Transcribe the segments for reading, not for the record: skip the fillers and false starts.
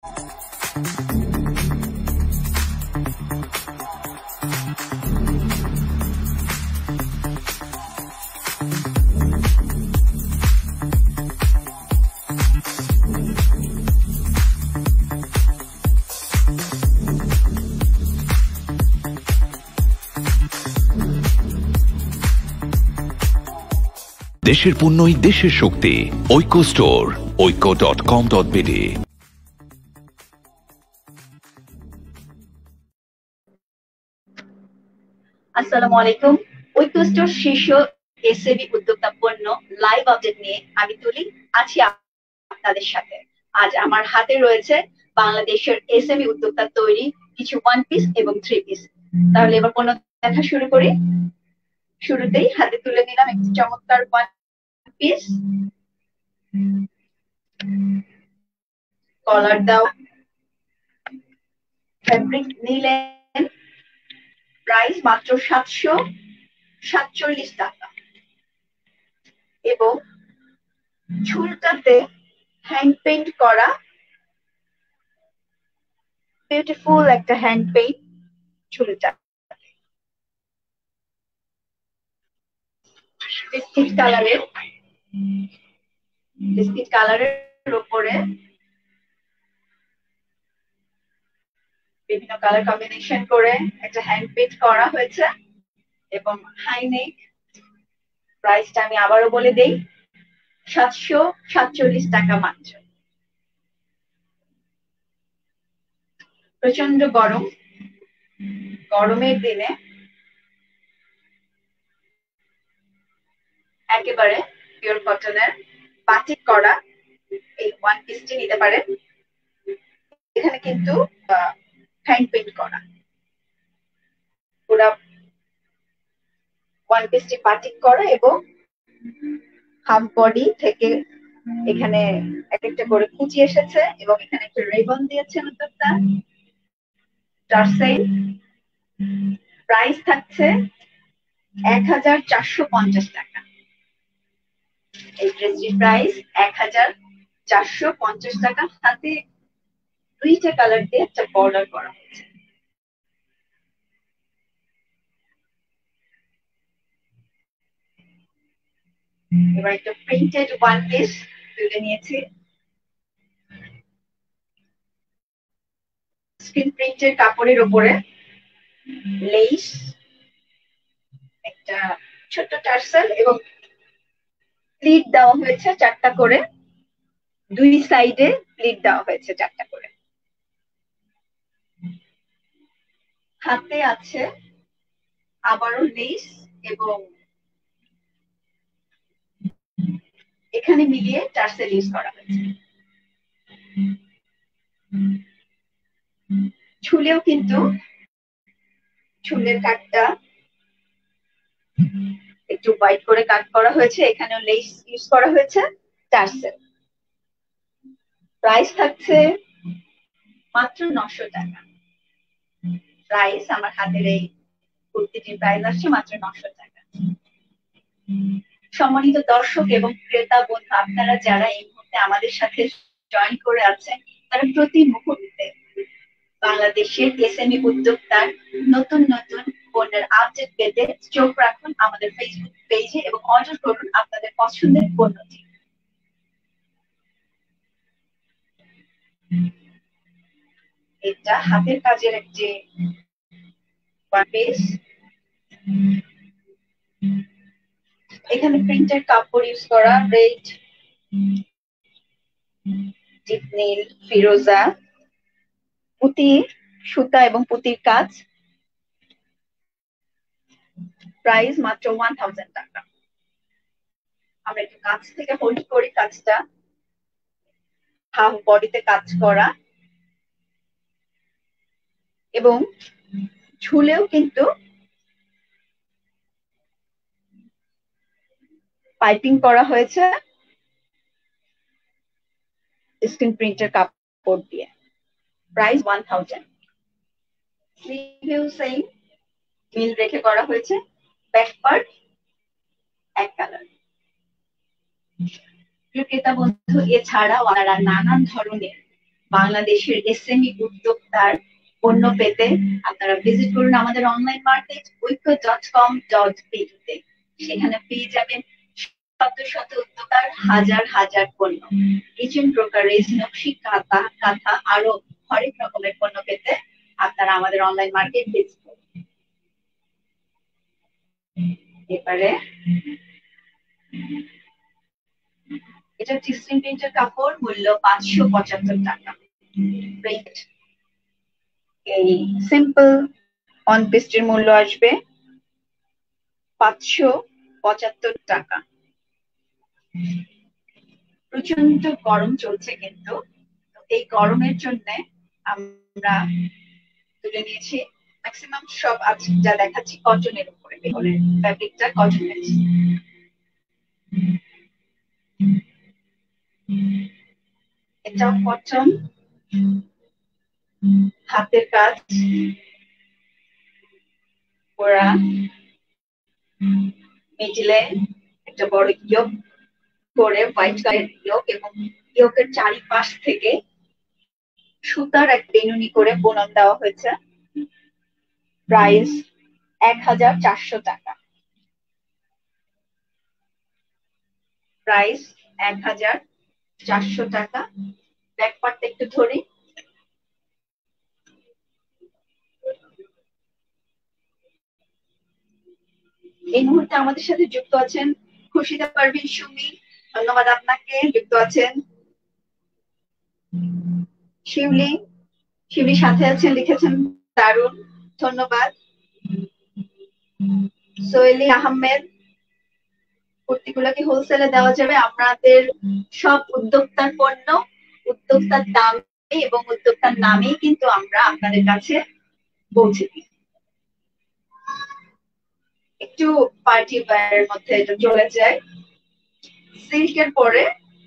দেশের পণ্যই দেশের শক্তি। ঐক্য স্টোর, oiko.com.bd। আসসালামু আলাইকুম। ঐক্য স্টোর শীর্ষ এসএমই উদ্যোক্তা পণ্য লাইভ আপডেট নিয়ে আমি তুলি আছি আপনাদের সাথে। আজ আমার হাতে রয়েছে বাংলাদেশের এসএমই উদ্যোক্তা তৈরি কিছু ওয়ান পিস এবং থ্রি পিস। তাহলে এবার পণ্য দেখা শুরু করি। শুরুতেই হাতে তুলে নিলাম একটি চমৎকার ওয়ান পিস, কলার দাও, ফ্যাব্রিক নিলেন, প্রাইস মাত্র 747 টাকা এবং ঝুলটাতে হ্যান্ড পেইন্ট করা বিউটিফুল একটা হ্যান্ড পেইন্ট ঝুলটা। বিস্কিট কালারের উপরে বিভিন্ন কালার কম্বিনেশন করে একটা হ্যান্ড পেইন্ট করা হয়েছে এবং হাই নেক। প্রাইসটা আমি আবারও বলে দেই, 747 টাকা মাত্র। প্রচন্ড গরমের দিনে একেবারে পিওর কটনের বাটিক করা এই ওয়ান পিসটি নিতে পারেন। এখানে কিন্তু হ্যান্ড পেইন্ট করা পুরো ওয়ান পিসটি বাটিক করা এবং হাফ বডি থেকে এখানে একটা করে কুচি এসেছে এবং এখানে একটা রিবন দিয়েছেন উদ্যোক্তা। টার্সেল প্রাইস থাকছে 1450 টাকা। এই ড্রেসটির প্রাইস 1450 টাকা। সাথে দুইটা কালার দিয়ে একটা বর্ডার করা হয়েছে। এবার একটা প্রিন্টেড ওয়ান পিস তুলে নিয়েছি। স্ক্রিন প্রিন্টের কাপড়ের উপরে লেস, একটা ছোট্ট টার্সেল এবং প্লিট দেওয়া হয়েছে 4টা করে। দুই সাইডে প্লিট দেওয়া হয়েছে 4টা করে। হাতে আছে আবারও লেস এবং এখানে মিলিয়ে টার্সেল ইউজ করা হয়েছে। ঝুলেও কিন্তু ঝুলের কাটটা একটু হোয়াইট করে কাট করা হয়েছে। এখানেও লেস ইউজ করা হয়েছে, টার্সেল। প্রাইস থাকছে মাত্র 900 টাকা। প্রাইস আমার হাতের এই কুর্তিটির প্রাইস আসছে মাত্র 900 টাকা। সম্মানিত দর্শক এবং ক্রেতা বন্ধু, আপনারা যারা এই মুহূর্তে আমাদের সাথে জয়েন করে আছেন, তারা প্রতি মুহূর্তে বাংলাদেশের এসএমই উদ্যোক্তার নতুন নতুন পণ্যের আপডেট পেতে চোখ রাখুন আমাদের ফেসবুক পেজে এবং অর্ডার করুন আপনাদের পছন্দের পণ্যটি। এটা হাতের কাজের একটি ওয়ান পিস। এখানে প্রিন্টের কাপড় ইউজ করা, রেড, ডিপ নীল, ফিরোজা, পুঁতি সুতা এবং পুঁতির কাজ। প্রাইস মাত্র 1000 টাকা। আমরা একটু কাছ থেকে হোল্ড করি কাজটা। হাফ বডিতে কাজ করা এবং ঝুলেও কিন্তু পাইপিং করা হয়েছে স্ক্রিন প্রিন্টের কাপড় দিয়ে। প্রাইস 1000। স্লিভেও সেম মিল রেখে করা হয়েছে। ব্যাক পার্ট এক কালার। ক্রেতা বন্ধু, এছাড়াও আপনারা নানান ধরনের বাংলাদেশের এসএমই উদ্যোক্তার পণ্য পেতে আপনারা ভিজিট করুন আমাদের অনলাইন মার্কেট oiko.com.bd সেখানে পেয়ে যাবেন শত শত উদ্যোক্তার হাজার হাজার পণ্য, কিচেন ব্রোকারেজ, নকশি কাঁথা কাঁথা আরো হরেক রকমের পণ্য পেতে আপনারা আমাদের অনলাইন মার্কেট ভিজিট করুন। এবারে এটা হচ্ছে স্ক্রিন প্রিন্টের কাপড়, মূল্য 575 টাকা। প্রিন্ট এই সিম্পল অন পেস্টের মূল্য আসবে 575 টাকা। প্রচন্ড গরম চলছে, কিন্তু এই গরমের জন্য আমরা তুলে নিয়েছি ম্যাক্সিমাম সব আজ যা দেখাচ্ছি কটনের উপরে, ফ্যাব্রিকটা কটনের। এটাও কটন, হাতের কাজ করা, মিডিলে একটা বড় ইয়োক করে হোয়াইট কালারের ইয়োক এবং ইয়োকের চারিপাশ থেকে সুতার এক বেনুনি করে বুনন দেওয়া হয়েছে। প্রাইস 1400 টাকা। প্রাইস 1400 টাকা। ব্যাক পার্টটা একটু ধরি। এই মুহূর্তে আমাদের সাথে যুক্ত আছেন খুশিদা পারভিন সুমি, ধন্যবাদ আপনাকে। যুক্ত আছেন শিউলি, শিউলি সাথে আছেন, লিখেছেন দারুন, ধন্যবাদ। সোহেলি আহমেদ, কুর্তিগুলো কি হোলসেলে দেওয়া যাবে? আপনাদের সব উদ্যোক্তার পণ্য উদ্যোক্তার দামে এবং উদ্যোক্তার নামেই কিন্তু আমরা আপনাদের কাছে পৌঁছে দিই। একটু পার্টি ওয়্যারের মধ্যে এটা চলে যায়। সিল্কের পরে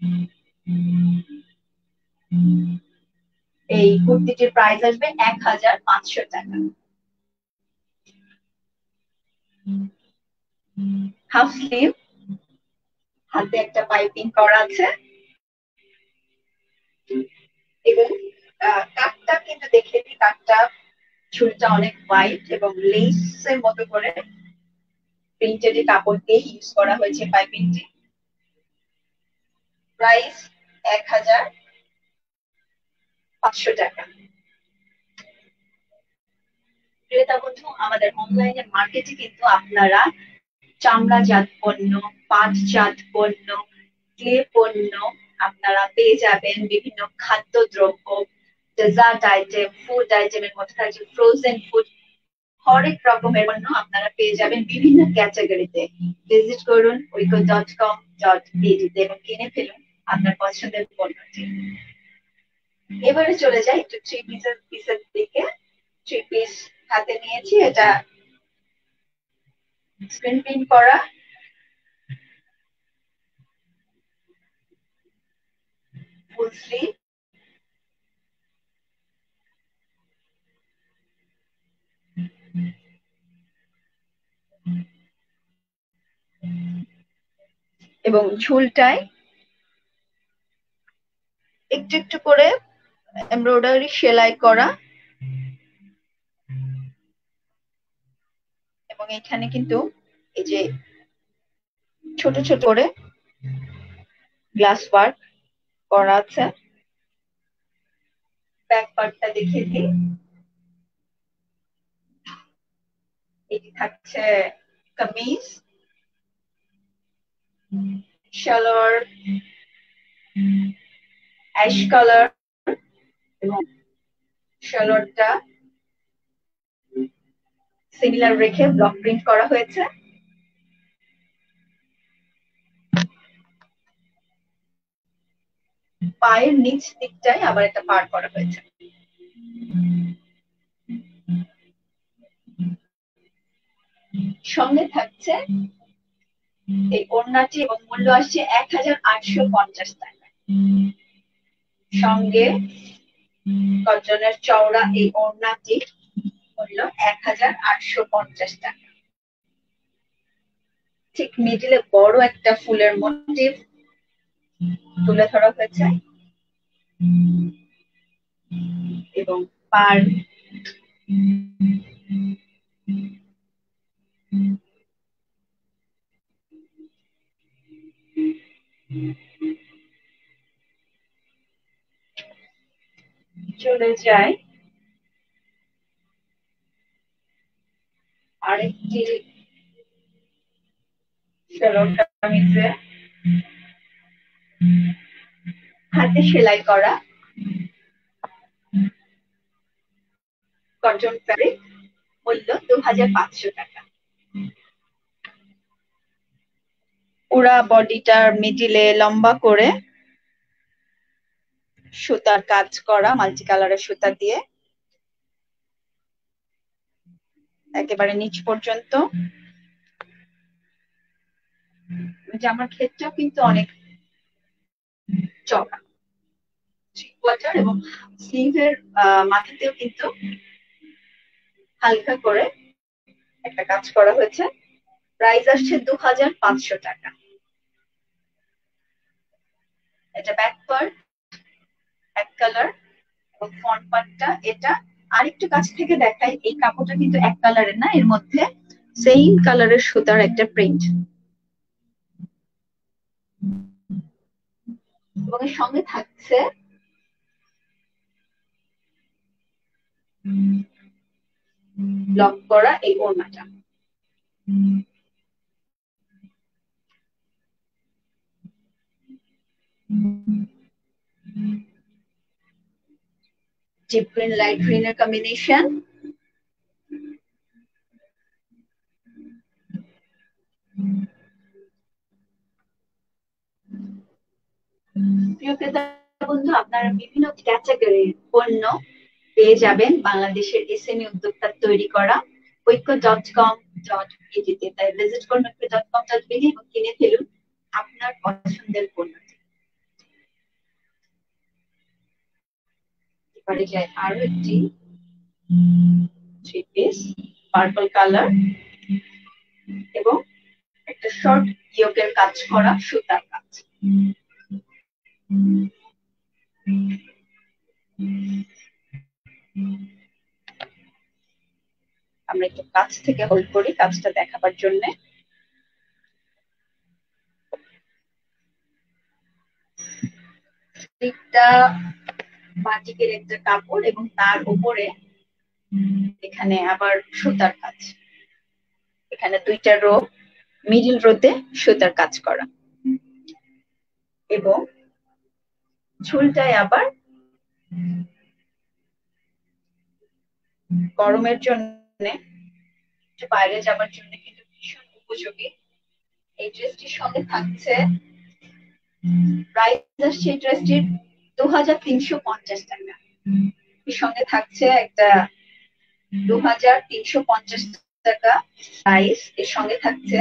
এই কুর্তিটির প্রাইস আসবে 1500 টাকা। হাফ স্লিভ, হাতে একটা পাইপিং করা আছে এবং কাটটা কিন্তু দেখে দিই, কাটটা ঝুলটা অনেক হোয়াইট এবং লেসের মতো করে প্রিন্টেড কাপড় দিয়ে ইউজ করা হয়েছে পাইপিংটি। প্রাইস 1500 টাকা। ক্রেতা বন্ধু, আমাদের অনলাইনে মার্কেটে কিন্তু আপনারা চামড়াজাত পণ্য, পাটজাত পণ্য, ক্লে পণ্য আপনারা পেয়ে যাবেন। বিভিন্ন খাদ্যদ্রব্য, ডেজার্ট আইটেম, ফুড আইটেমের মধ্যে থাকছে ফ্রোজেন ফুড, হরেক রকমের পণ্য আপনারা পেয়ে যাবেন বিভিন্ন ক্যাটাগরিতে। ভিজিট করুন oiko.com.bd এবং কিনে ফেলুন আপনার পছন্দের পণ্যটি। এবারে চলে যাই একটু থ্রি পিসের দিকে। থ্রি পিস হাতে নিয়েছি, এটা স্ক্রিন প্রিন্ট করা, ফুল স্লিভ, এবং ঝুলটায় একটু একটু করে এমব্রয়ডারি সেলাই করা এবং এখানে কিন্তু এই যে ছোট ছোট করে গ্লাস ওয়ার্ক করা আছে। ব্যাক পার্টটা দেখিয়ে দিই। এটি থাকছে কামিজ, সালোয়ার অ্যাশ কালার এবং সালোয়ারটা সিমিলার রেখে ব্লক প্রিন্ট করা হয়েছে। পায়ের নিচ দিকটায় আবার একটা পার করা হয়েছে। সঙ্গে থাকছে এই ওড়নাটি এবং মূল্য আসছে 1850 টাকা। সঙ্গে গর্জনের চওড়া এই ওড়নাটি মূল্য 1850 টাকা। ঠিক মিডিলে বড় একটা ফুলের মোটিভ তুলে ধরা হয়েছে। এবং পার চলে যায় আরেকটি সালোয়ার কামিজে হাতে সেলাই করা কটন ফ্যাব্রিক, মূল্য 2500 টাকা। পুরা বডিটার মিডিলে লম্বা করে সুতার কাজ করা, মাল্টি কালারের সুতা দিয়ে একেবারে নিচ পর্যন্ত। জামার ক্ষেত্রেও কিন্তু অনেক চওড়া, 3/4 এবং স্লিভের মাথাতেও কিন্তু হালকা করে একটা কাজ করা হয়েছে। প্রাইস আসছে 2500 টাকা। এটা ব্যাক পার্ট এক কালার এবং ফ্রন্ট পার্টটা এটা আরেকটু কাছ থেকে দেখাই। এই কাপড়টা কিন্তু এক কালারের না, এর মধ্যে সেম কালারের সুতার একটা প্রিন্ট এবং এর সঙ্গে থাকছে ব্লক করা এই ওড়নাটা। ডিপ গ্রিন লাইট গ্রিনের কম্বিনেশন। প্রিয় ক্রেতা বন্ধু, আপনারা বিভিন্ন ক্যাটাগরির পণ্য পেয়ে যাবেন বাংলাদেশের এসএমই উদ্যোক্তা তৈরি করা ঐক্য.com.bd তে। তাই ভিজিট করুন ঐক্য.com.bd এবং কিনে ফেলুন আপনার পছন্দের পণ্যটি। এবারে যায় আরো একটি থ্রি পিস পার্পল কালার এবং একটা শর্ট ইয়োকের কাজ করা সুতার কাজ। আমরা একটু কাছ থেকে হোল্ড করি কাজটা দেখাবার জন্য। স্লিভটা বাটিকের একটা কাপড় এবং তার উপরে এখানে আবার সুতার কাজ। এখানে দুইটা রো, মিডল রোতে সুতার কাজ করা এবং ঝুলটায় আবার গরমের জন্য বাইরে যাবার জন্য কিন্তু ভীষণ উপযোগী। এই ড্রেসটির সঙ্গে থাকছে, প্রাইস আসছে এই ড্রেসটির 2350 টাকা। এর সঙ্গে থাকছে একটা 2350 টাকা প্রাইস। এর সঙ্গে থাকছে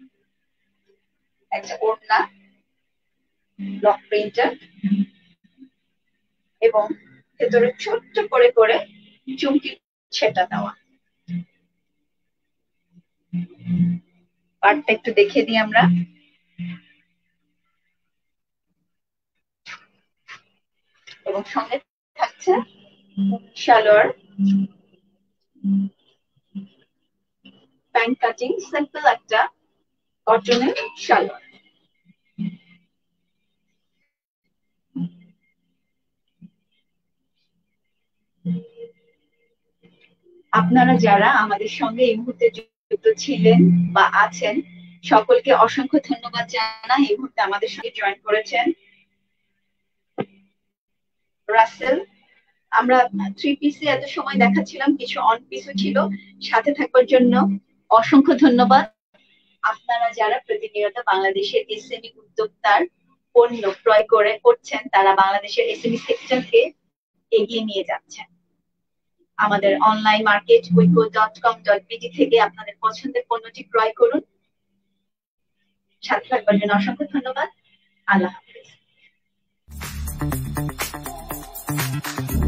একটা ওড়না ব্লক প্রিন্টার এবং ভেতরে ছোট্ট করে করে চুমকি ছেটা দেওয়া। পার্টটা একটু দেখে দিই আমরা। এবং সঙ্গে থাকছে সালোয়ার, প্যান্ট কাটিং, সিম্পল একটা কটনের সালোয়ার। আপনারা যারা আমাদের সঙ্গে এই মুহূর্তে যুক্ত ছিলেন বা আছেন সকলকে অসংখ্য ধন্যবাদ জানাই। এই মুহূর্তে আমাদের সঙ্গে জয়েন করেছেন রাসেল। আমরা থ্রি পিসে এত সময় দেখাচ্ছিলাম, কিছু অন পিসও ছিল। সাথে থাকবার জন্য অসংখ্য ধন্যবাদ। আপনারা যারা প্রতিনিয়ত বাংলাদেশের এসএমই উদ্যোক্তার পণ্য ক্রয় করছেন, তারা বাংলাদেশের এসএমই সেক্টরকে এগিয়ে নিয়ে যাচ্ছেন। আমাদের অনলাইন মার্কেট ঐক্য.com.bd থেকে আপনাদের পছন্দের পণ্যটি ক্রয় করুন। সাথে থাকবার জন্য অসংখ্য ধন্যবাদ। আল্লাহ হাফেজ।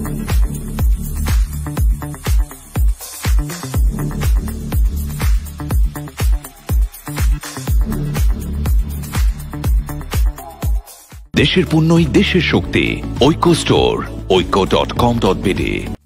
দেশের পণ্যই দেশের শক্তি। ঐক্য স্টোর, ঐক্য.com.bd।